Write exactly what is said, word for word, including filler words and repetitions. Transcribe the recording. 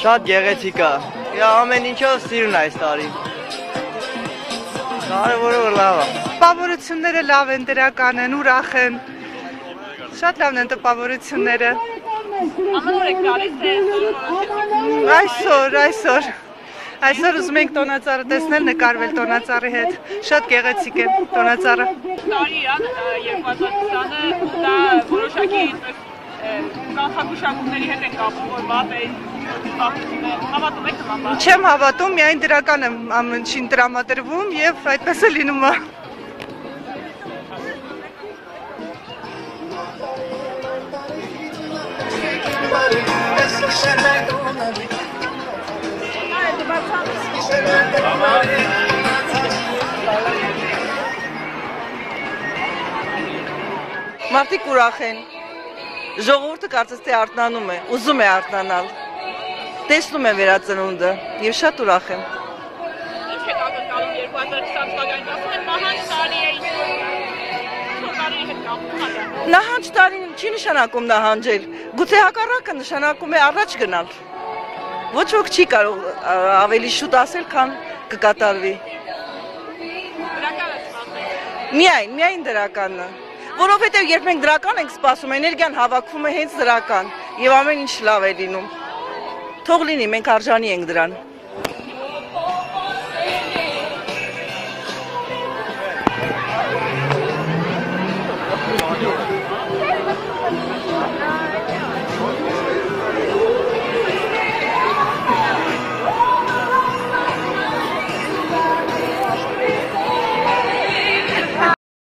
Շատ գեղեցիկ է։ Իա ամեն ինչով սիրուն է այս տարի։ Կարևորը որ լավ է։ Տպավորությունները լավ են, դրական են, ուրախ են։ Շատ լավն են տպավորությունները։ Ամեն օր եք գալիս թե Այսօր, այսօր։ Այսօր ուզում ենք տոնածառը տեսնել, նկարվել տոնածառի հետ։ Շատ գեղեցիկ է տոնածառը։ տարի է երկու հազար քսանը դա որոշակի կանխագուշակումների հետ են կապում, որ վատ է հավատում եք նման բան։ Չեմ հավատում, միայն դրական եմ ամեն ինչին տրամադրվում եւ այդպես է լինում։ Մարդիկ ուրախ են։ Ժողովուրդը կարծես թե արթնանում է, ուզում է արթնանալ։ Տեսնում է վերածնունդը եւ շատ ուրախ եմ։ Ինչ եք ակնկալում երկու հազար քսան թվականին, ասում են նահանջ տարի է ինչ-որ տարի հետ կապվում է։ Նահանջ տարին չի նշանակում նահանջել, գուցե հակառակը նշանակում է առաջ գնալ։ Ոչ ոք չի կարող ավելի շուտ ասել, քան կկատարվի։ Դրական է սպասում։ Միայն, միայն դրականն է։ Որովհետև երբ մենք դրական ենք սպասում, էներգիան հավաքվում է հենց դրական եւ ամեն ինչ լավ է լինում։ Թող լինի, մենք արժանի ենք դրան։